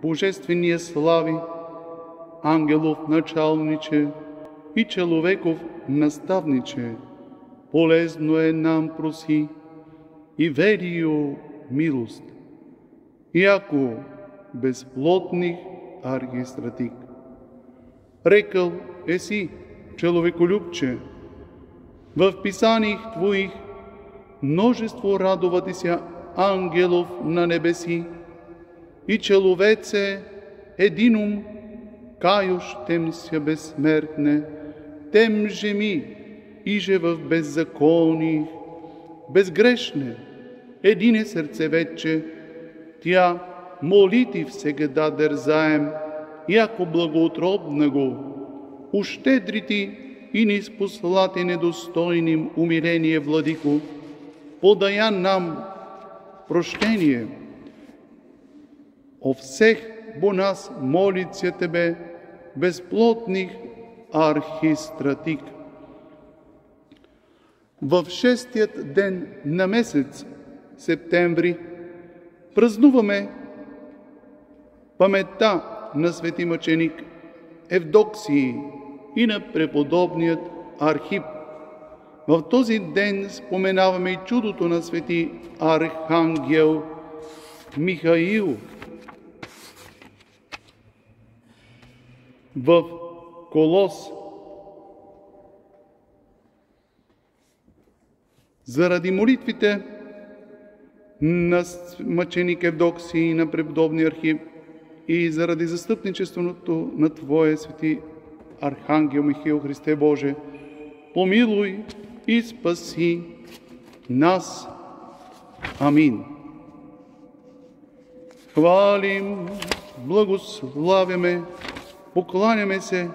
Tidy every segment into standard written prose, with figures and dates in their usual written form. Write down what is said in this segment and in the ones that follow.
божествения слави, ангелов началниче и человеков наставниче, полезно е нам проси и верио милост, яко безплотних архистратик. Рекал еси, человеколюбче, в писаниях Твоих множество радоватися ангелов на небеси и человеце единум, кающ темся безсмертне, тем же ми, иже в беззаконих, безгрешне, едине сърце вече, тя молитив всегда дързаем, яко благоутробна го, ущедрити и ниспослати недостойним умиление, владико, подая нам прощение. О всех бо нас молится Тебе, безплотних архистратик. В шестият ден на месец септември празнуваме паметта на свети мъченик Евдоксий и на преподобният Архип. В този ден споменаваме и чудото на свети Архангел Михаил. В Колос. Заради молитвите на мъченик Евдоксий и на преподобния Архип и заради застъпничеството на Твоя свети Архангел Михаил, Христе Боже, помилуй и спаси нас. Амин. Хвалим, благославяме, покланяме се,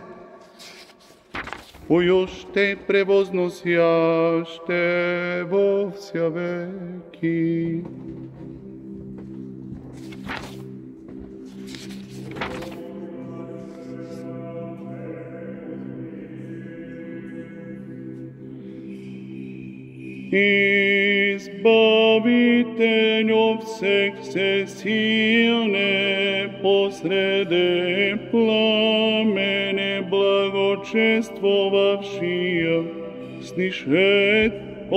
поюще превозносяще во вся веки. Избавителю всех всесилне, посреди пламени благочествовавшия, снишет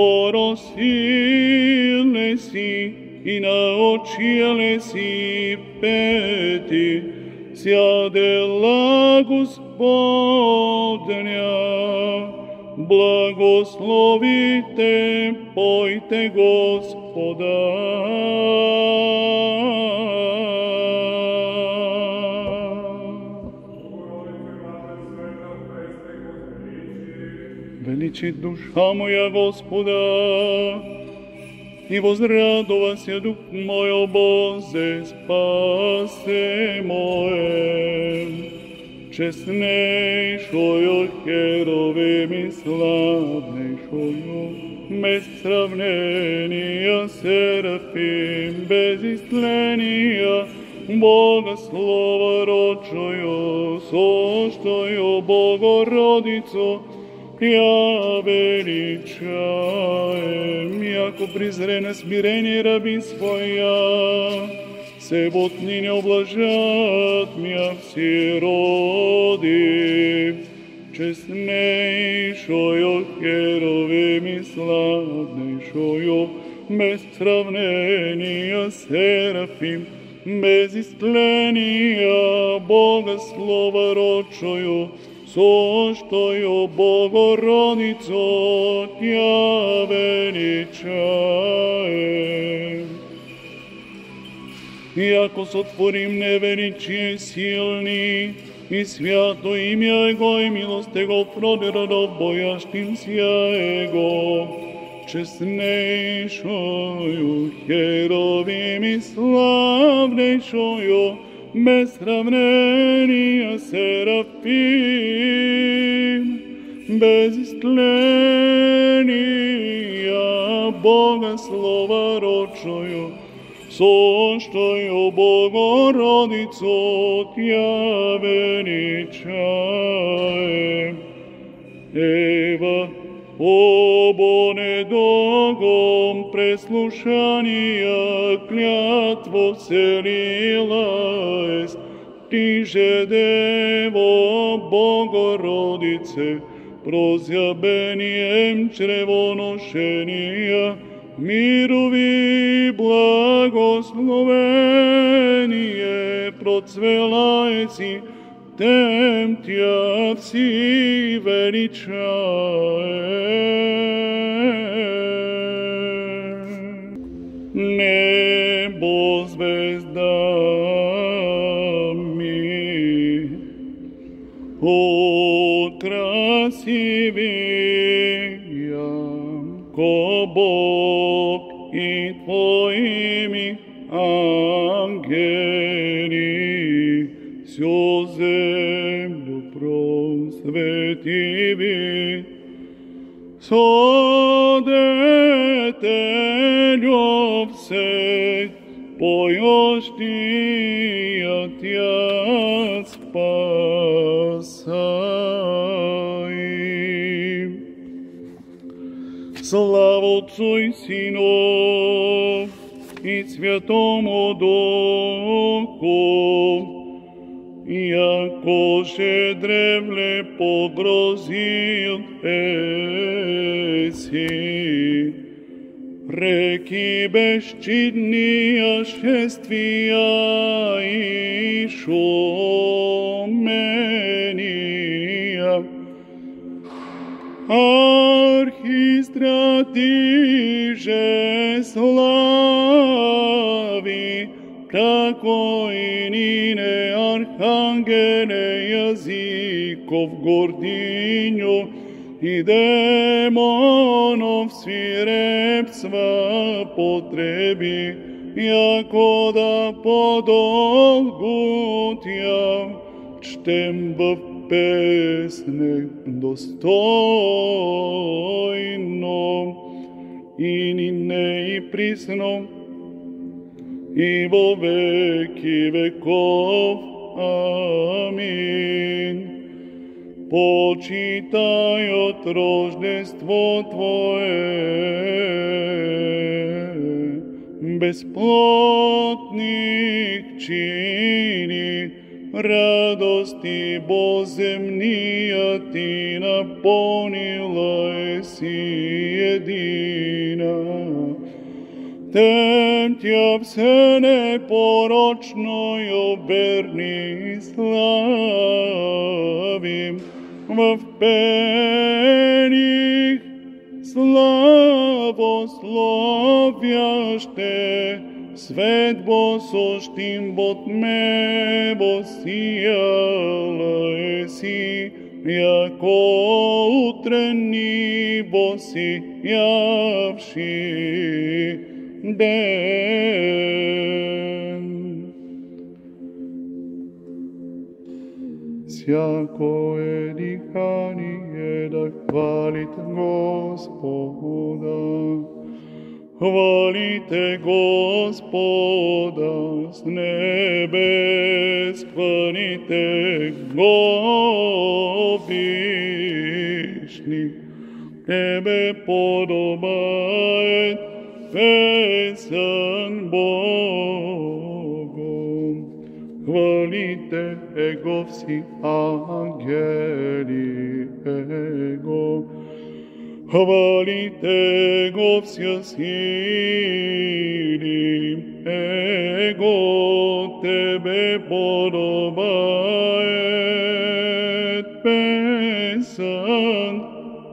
оросиле си и научиле си пети, вся дела Господня. Благословите, пойте Господа. Величи душа моя Господа, и возрадовася дух мой, о Бозе, спасе мое. Честнейшою херовим и славнейшою, без сравнения серафим, без истления, Бога слова рочою, сощою Богородицу, я величаем, яко презрена смирение раби своя, себотни не облажат мя все роди, честнейшою херовим и славнейшою, без сравнения серафим, без истления Бога слова рочою, сощою Богородицу, тя величаем. Яко сотворим невеличие силни, и свято имя Его и милост Его продирадов боящимся Его, честнейшою херовим и славнейшою, без сравнения серафим, без истления Бога слова рочою, сощою Богородицу, тя величаем. Ева, о недогом преслушания клятву вселила есть, Ти же Дево Богородице, прозябением чревоношения, мирови благословение процвелайци, тем Тя вси величаем. Небо звездами красивее, ко Бог и Твоими ангели всю землю просветиви. Содетелю все поющие Тя спасай. Слава Отцу и Сыну и Святому Духу, якоже древле погрозил еси, реки бесчинния шествия и шумения, архистрати же слави, како и нине архангеле язиков гординю и демонов свирепства потреби, яко да подолгу Тя чтем в песне достойно, и нине и присно, и во веки веков. Аминь. Почитай от рождество Твое, бесплотных чини, радости боземния Ти наполнила еси едина. Тем Тя все непорочною верни славим, в пених славословяще, свет босощим бот ме босияла еси, яко утренни босиявши ден. Всякое дыхание да хвалит Господа. Хвалите Господа с небес, хвалите Го вишних. Тебе подобает песен Богу. Хвалите Его все ангели Его. Хвалите Его все силы Его. Тебе подобает песен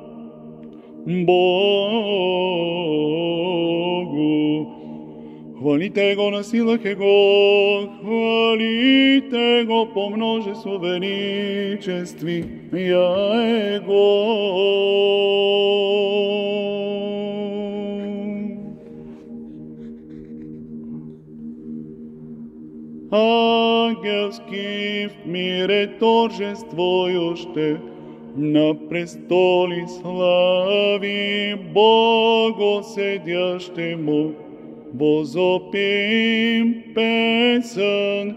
Богу. Хвалите Го на силах Его, хвалите Го по множеству величестви Его. Ангелски в мире торжествующе, на престоли слави Богу седящему, возопим песен.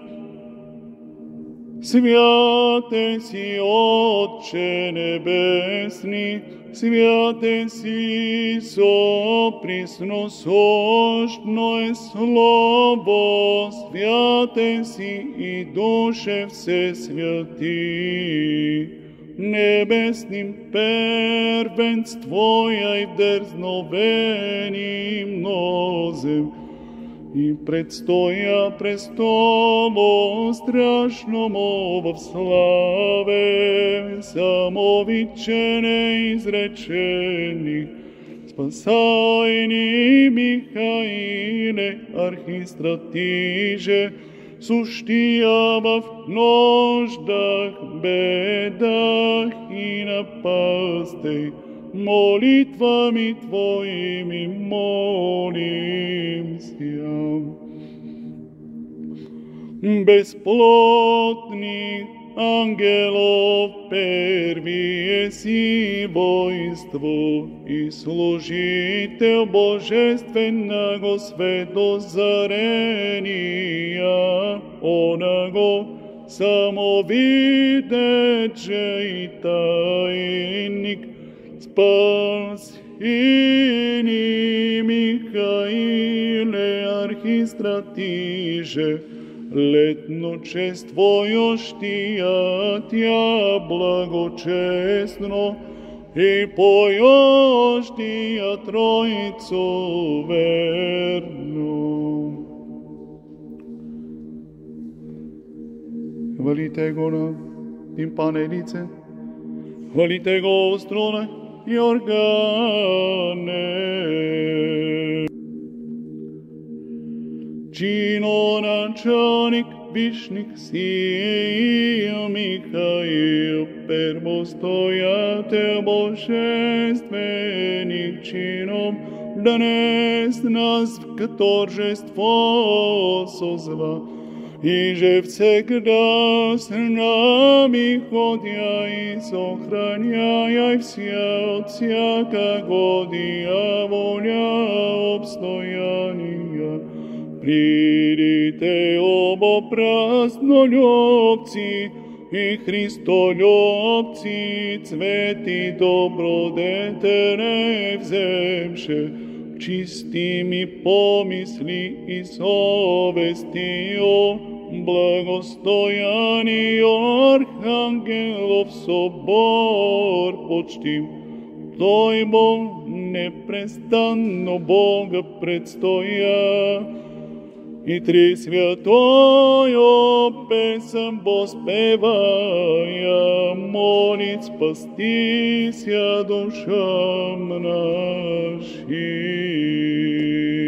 Святе си, Отче небесни, святе си со присносощное слово, святе си и душе все святи. Небесным первенствоя и дерзновеним нозем, и предстоя престолу страшному во славе, самовичене изречени, спасайни Михаиле, архистратиже, сущия в нуждах, бедах и напастей, молитвами Твоими молимся. Бесплотных ангелов первие си воинство и служител божественного светозарения, оного самовидече и тайник, спасени Михаиле, архистратиже, летно чествующия Тя благочестно и поющия Троицу верну. Хвалите го на тимпанелице, хвалите го у струне и органе. Чиноначальник вишних сил Михаил, первостоятель божественных чинов, донес нас в торжество созва, и же всегда с нами ходя и сохраняя все от всякого дьяволя обстояния. Придите оба празднолюбцы и христолюбцы, цвети добродетели вземше, чистыми помисли и совестью, благостоянию архангелов собор почтим. Той Бог непрестанно Бога предстоя, и три святою песен воспевая, молит спастися душам нашим.